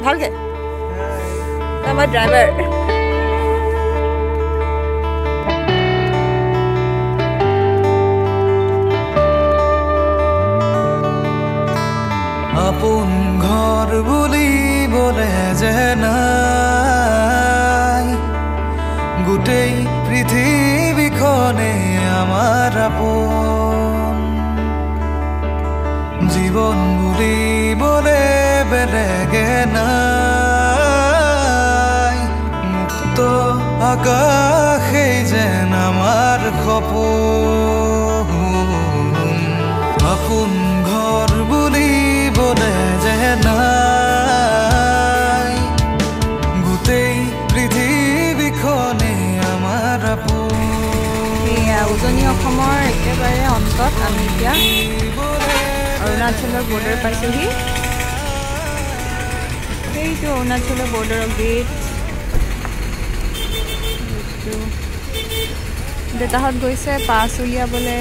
ভালকে আমাৰ ড্ৰাইভাৰ আপোন ঘৰ বুলিবলে যে নাই গোটেই পৃথিৱীখনে আমাৰ আপোন জীৱন বুলিবলে বেলেগে নাই মুক্ত আকাশেই যেন আমাৰ সপোন আপোন ঘৰ বুলিবলে যে নাই গোটেই পৃথিৱীখনে আমাৰ আপোন উজনি অসমৰ একেবাৰে অন্তত আমি এতিয়া অৰুণাচলৰ বৰ্ডাৰ পাইছোহি সেইটো অৰুণাচলৰ বৰ্ডাৰৰ গেট দেউতাহঁত গৈছে পাছ উলিয়াবলৈ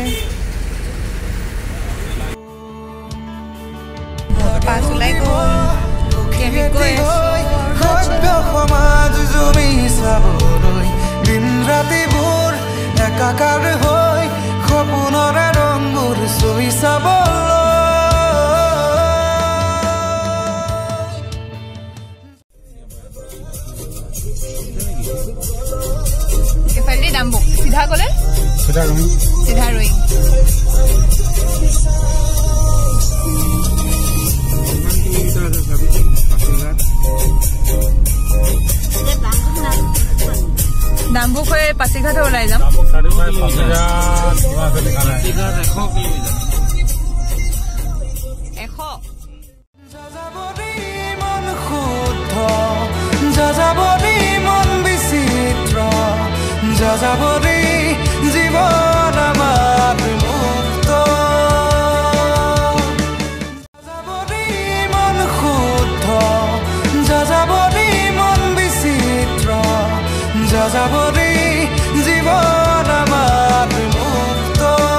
পাছ ওলাই গ'ল সভ্য সমাজ জমি চাবলৈ দিন ৰাতিবোৰ একাকাৰ হৈ সপোনৰে ৰংবোৰ চুই চাবলৈ এফালে ডাম্বুক চিধা গ'লে চিধা ৰয়িং ডাম্বুক হৈ পাচিঘাট ওলাই যাম যাযাবৰী মন বিচিত্ৰ যাযাবৰী জীৱন আমাৰ মুক্ত যাযাবৰী মন শুদ্ধ যাযাবৰী মন বিচিত্ৰ যাযাবৰী জীৱন আমাৰ মুক্ত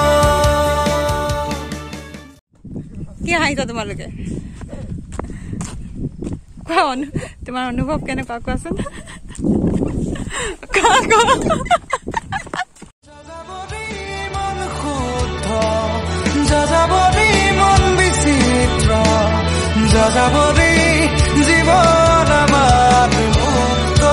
কি হাঁহিছা তোমালোকে তোমাৰ অনুভৱ কেনেকুৱা কোৱাচোন যাযাবৰী মন শুদ্ধ যাযাবৰী মন বিচিত্ৰ যাযাবৰী জীৱন আমাৰ মুক্ত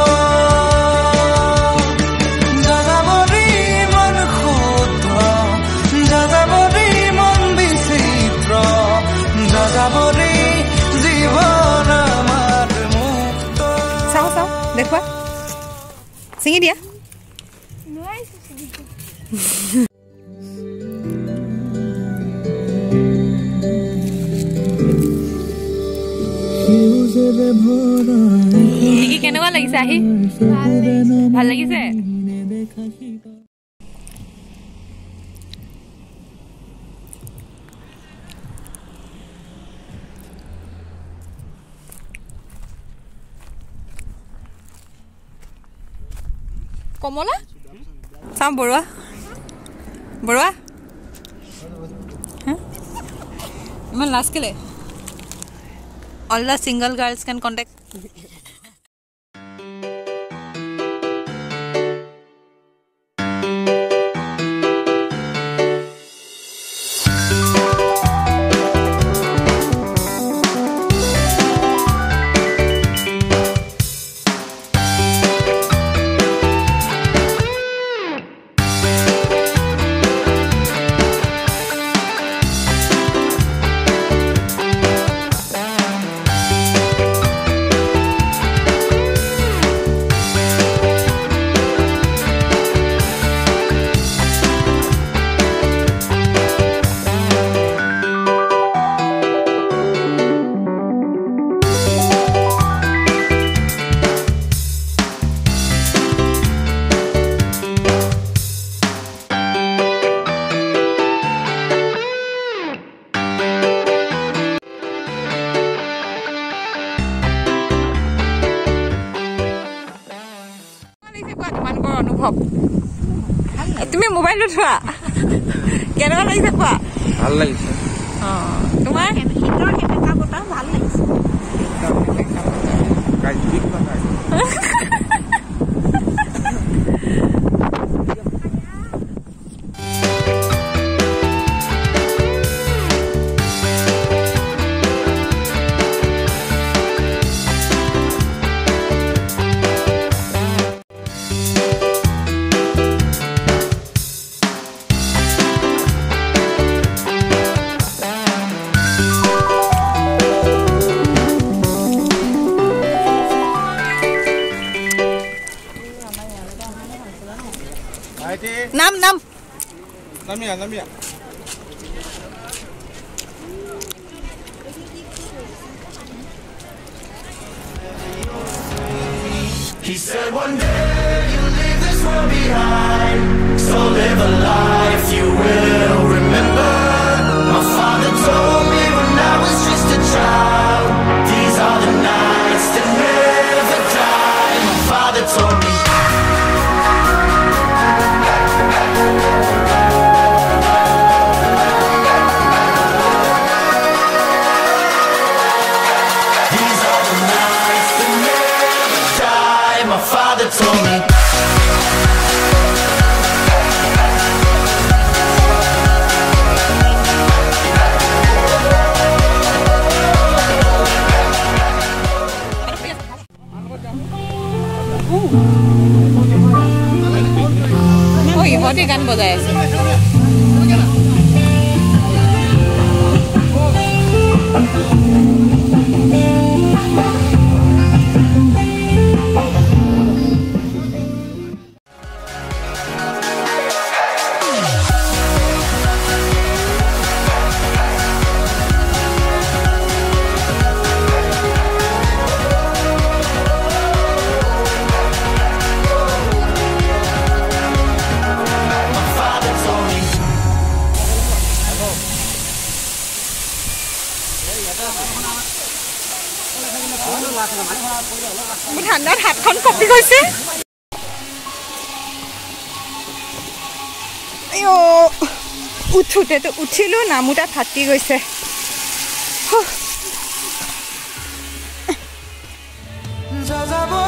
যাযাবৰী মন শুদ্ধ যাযাবৰী মন বিচিত্ৰ যাযাবৰী জীৱন আমাৰ মুক্ত চাওঁ দেখুৱা ছিঙি দিয়া কেনেকুৱা লাগিছে আহি ভাল লাগিছে কমলা চাম বৰুৱা ইমান লাজ কেলে all the single girls can contact অনুভৱ তুমি মোবাইল উঠোৱা কেনেকুৱা লাগিছে কোৱা ভাল লাগিছে তোমাৰ Namia. He said one day you'll leave this world behind, so live a life you will remember. My father told me when I was just a child, these are the nights that never die. My father told me. These are the nights that never die. My father told me. Oh, ইহঁতে গান বজাই আছে মোৰ ঠাণ্ডাত হাতখন কঁপি গৈছে আইও উঠোতেতো উঠিলো নামোটা ফাটি গৈছে যাযাব